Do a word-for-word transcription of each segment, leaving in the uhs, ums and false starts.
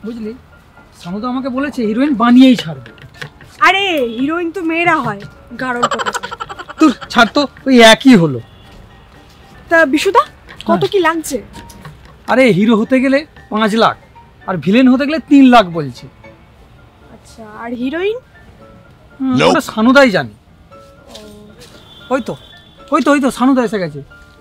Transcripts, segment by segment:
বুঝলি, সানু তো আমাকে বলেছে হিরোইন বানিয়েই ছাড়বে। আরে হিরোইন তো মেয়েরা হয়, গাড়ল কথা। তোর ছাড় তো, ওই একই হলো। তা বিশুদা কত কি লাগছে? আরে হিরো হতে গেলে পাঁচ লাখ আর ভিলেন হতে গেলে তিন লাখ বলছে। আচ্ছা, আর হিরোইন? ওটা সানুদাই জানি। ওই তো ওই তো ওই তো সানুদা এসে গেছে।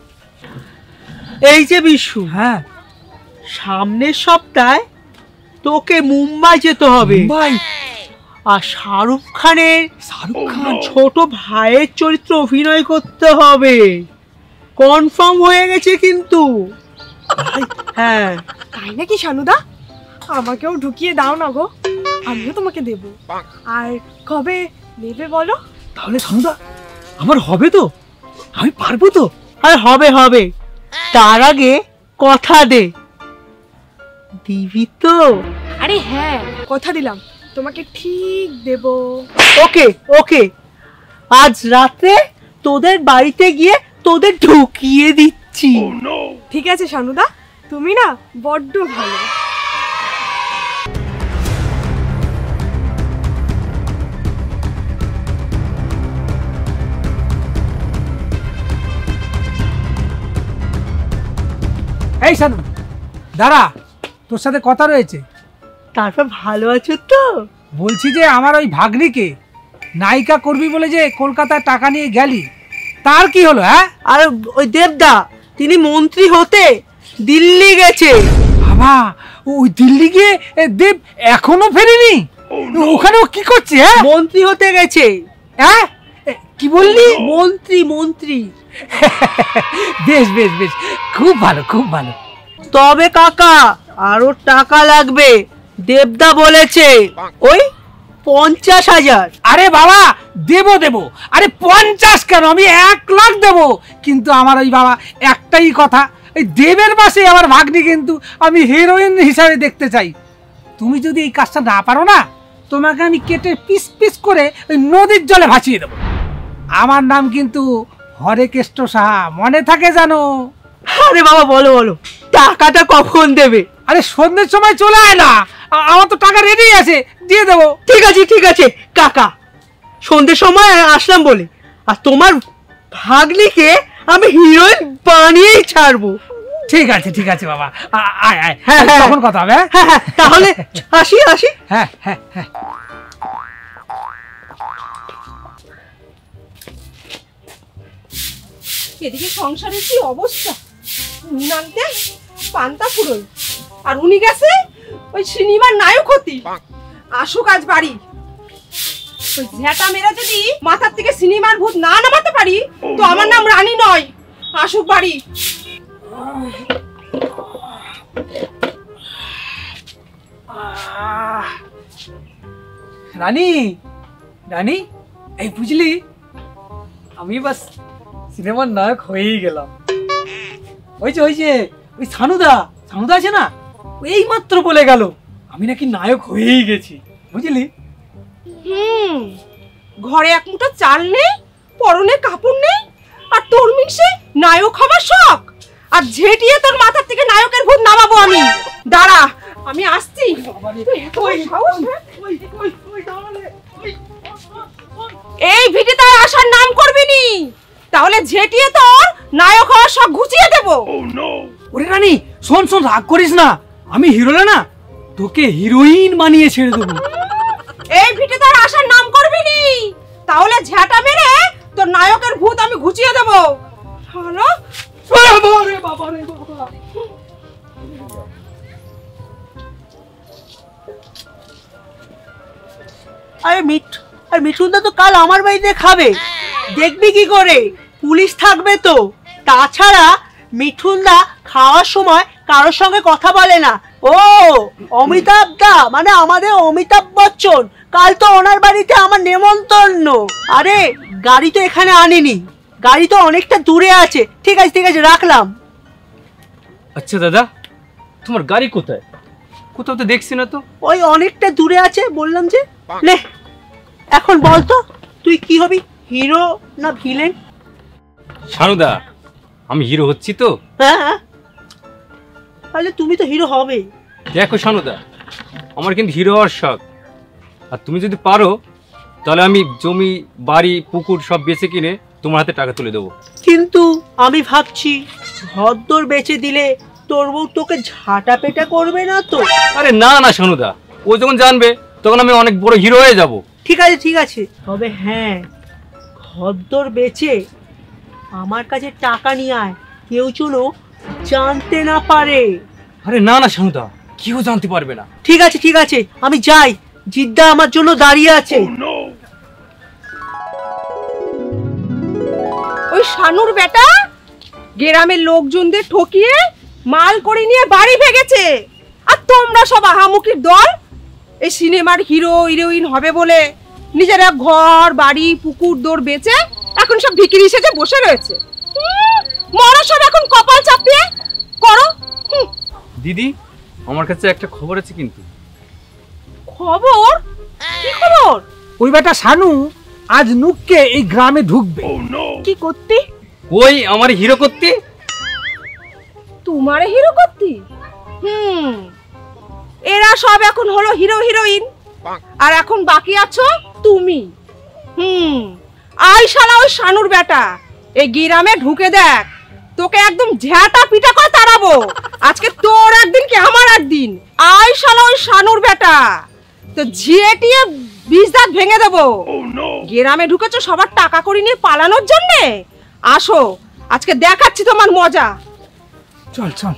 এই যে বিশু, হ্যাঁ সামনের সপ্তাহে তোকে মুম্বাই যেতে হবে। মুম্বাই? আর শাহরুখ খানের শাহরুখ খান ছোট ভাইয়ের চরিত্র অভিনয় করতে হবে, কনফার্ম হয়ে গেছে কিন্তু। হ্যাঁ। তাই নাকি সানুদা? আমাকেও ঢুকিয়ে দাও না গো, আমিও তোমাকে দেব। আর কবে নেবে বলো? তাহলে সানুদা আমার হবে তো? আমি পারবো তো? আর হবে হবে, তার আগে কথা দে, দিবি তো? আরে হ্যাঁ, কথা দিলাম তোমাকে, ঠিক দেব। ওকে ওকে, আজ রাতে তোদের বাড়িতে গিয়ে তোদের ঢুকিয়ে দিচ্ছি। ঠিক আছে সানুদা, তুমি না বড্ড ভালো। এই সানু দাঁড়া, তোর সাথে কথা রয়েছে। তারপর ভালো আছো তো? বলছি যে আমার ওই ভাগ্নিকে নায়িকা করবি বলে যে কলকাতায় টাকা নিয়ে গেলি, তার কি হলো? হ্যাঁ, আর ওই দেবদা, তিনি মন্ত্রী হতে দিল্লি গেছে। বাবা, ওই দিল্লি গিয়ে দেব এখনো ফেরেনি? ওখানে ও কি করছে? হ্যাঁ, মন্ত্রী হতে গেছে। হ্যাঁ কি বললি? মন্ত্রী মন্ত্রী। বেশ বেশ বেশ, খুব ভালো খুব ভালো। তবে কাকা আরো টাকা লাগবে, দেবদা বলেছে ওই পঞ্চাশ হাজার। আরে বাবা দেবো দেবো, আরে পঞ্চাশ কেন, আমি এক লাখ দেবো। কিন্তু আমার ওই বাবা একটাই কথা, এই দেবের পাশে আমার ভাগ্নি কিন্তু আমি হিরোইন হিসাবে দেখতে চাই। তুমি যদি এই কাজটা না পারো না, তোমাকে আমি কেটে পিস পিস করে ওই নদীর জলে ভাসিয়ে দেবো। আমার নাম কিন্তু হরেকেষ্ট সাহা, মনে থাকে জানো? আরে বাবা বলো বলো, টাকাটা কখন দেবে? আরে সন্ধ্যের সময় চলে আয় না, আমার তো টাকা রেডি আছে, দিয়ে দেবো। ঠিক আছে ঠিক আছে কাকা, সন্ধ্যের সময় আসলাম বলে, আর তোমার ভাগ্নিকে আমি হিরোইন বানিয়েই ছাড়বো। ঠিক আছে ঠিক আছে বাবা, আয় আয়, হ্যাঁ তখন কথা হবে। হ্যাঁ হ্যাঁ, তাহলে আসি আসি। হ্যাঁ হ্যাঁ হ্যাঁ। এদিকে সংসারের কি অবস্থা, নুন আনতে পান্তা ফুরোয়, আর উনি গেছে ওই সিনেমার নায়ক হতে। আসুক আজ বাড়ি, ওই ঝ্যাটা মেরা যদি মাথার থেকে সিনেমার ভূত না নামাতে পারি তো আমার নাম রানী নয়। আসুক বাড়ি। রানী রানী, এই বুঝলি আমি বাস সিনেমার নায়ক হয়েই গেলাম। ওই যে ওই যে ওই সানুদা সানুদা আছে না, এই মাত্র বলে গেল আমি নাকি নায়ক হয়েই গেছি, বুঝলি? হুম, ঘরে এক মুঠো চাল নেই, পরনে কাপড় নেই, আর তোর মিশে নায়ক হবার শখ, আর ঝেঁটিয়ে তোর মাথার থেকে নায়কের ভূত নামাবো আমি। দাঁড়া, আমি আসছি। এই ভিডিওতে আসার নাম করবি নি, তাহলে ঝেঁটিয়ে তোর নায়ক হওয়ার শখ ঘুচিয়ে দেবো। ওরে রানী শোন শোন, রাগ করিস না, আমি হিরো না, তোকে হিরোইন বানিয়ে ছেড়ে দেবো। এই ভিডিওতে আসার নাম করবি নি, তাহলে ঝ্যাটা মেরে তোর নায়কের ভূত আমি ঘুচিয়ে দেবো। হলো বাবারে বাবারে বাবা। আরে মিঠ আর মিঠুনদা তো কাল আমার বাড়িতে খাবে, দেখবি কি করে? পুলিশ থাকবে তো। তাছাড়া মিঠুনদা খাওয়ার সময় কারোর সঙ্গে কথা বলে না। ও অমিতাভ দা মানে আমাদের অমিতাভ বচ্চন, কাল তো ওনার বাড়িতে আমার নেমন্তন্ন। আরে গাড়ি তো এখানে আনিনি, গাড়ি তো অনেকটা দূরে আছে। ঠিক আছে ঠিক আছে, রাখলাম। আচ্ছা দাদা, তোমার গাড়ি কোথায়? কোথাও তো দেখছি না তো। ওই অনেকটা দূরে আছে বললাম যে। নে এখন বল তো, তুই কি হবি, হিরো না ভিলেন? সানুদা, আমি হিরো হচ্ছি তো। হ্যাঁ, তাহলে তুমি তো হিরো হবে। দেখো সানুদা, আমার কিন্তু হিরো হওয়ার শখ। আর তুমি যদি পারো তাহলে আমি জমি বাড়ি পুকুর সব বেচে কিনে তোমার হাতে টাকা তুলে দেবো। কিন্তু আমি ভাবছি ঘরদোর বেচে দিলে তোর বউ তোকে ঝাঁটা পেটা করবে না তো? আরে না না সোনুদা, ও যখন জানবে তখন আমি অনেক বড় হিরো হয়ে যাব। ঠিক আছে ঠিক আছে, তবে হ্যাঁ ঘরদোর বেচে আমার কাছে টাকা নিয়ে আয়, কেউ যেন জানতে না পারে। আরে না না সোনুদা, কেউ জানতে পারবে না। ঠিক আছে ঠিক আছে, আমি যাই, জিদ্দা আমার জন্য দাঁড়িয়ে আছে। ওই শানুর বেটা গ্রামের লোকজনদের ঠকিয়ে মাল করে নিয়ে বাড়ি ভেগেছে, আর তোমরা সব আহামুকির দল এই সিনেমার হিরো হিরোইন হবে বলে নিজেরা ঘর বাড়ি পুকুর দৌড় বেচে এখন সব ভিকিরি সেজে বসে রয়েছে। মরা সব এখন কপাল চাপিয়ে করো। দিদি, আমার কাছে একটা খবর আছে। কিন্তু খবর? কি খবর? ওই বেটা শানু আজ নুককে এই গ্রামে ঢুকবে। কি করতে? ওই আমার হিরো করতে। তোমারে হিরো করতে? হুম, এরা সব এখন হলো হিরো হিরোইন, আর এখন বাকি আছো তুমি। হুম, আই শালা ওই শানুর বেটা এই গ্রামে ঢুকে দেখ, তোকে একদম ঝ্যাটা পিটা করে তাড়াবো। আজকে তোর একদিন কি আমার একদিন। আই শালা ওই শানুর বেটা, তো ঝিয়েটিয়ে বিষ দাঁত ভেঙে দেবো। গ্রামে ঢুকেছো সবার টাকা করে নিয়ে পালানোর জন্যে? আসো আজকে দেখাচ্ছি তোমার মজা। চল চল।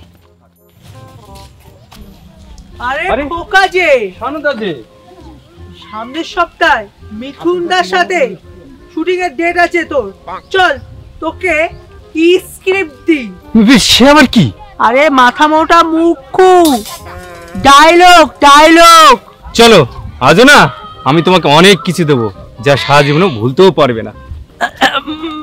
আরে আরে খোকা যে শানুদা যে সামনের সপ্তাহে মিঠুনদার সাথে শুটিং এর ডেট আছে তোর, চল তোকে স্ক্রিপ্ট দি। সে আবার কি? আরে মাথা মোটা মুখ্যু ডায়লগ ডায়লগ। চলো, আজও না আমি তোমাকে অনেক কিছু দেবো যা সারা জীবনে ভুলতেও পারবে না।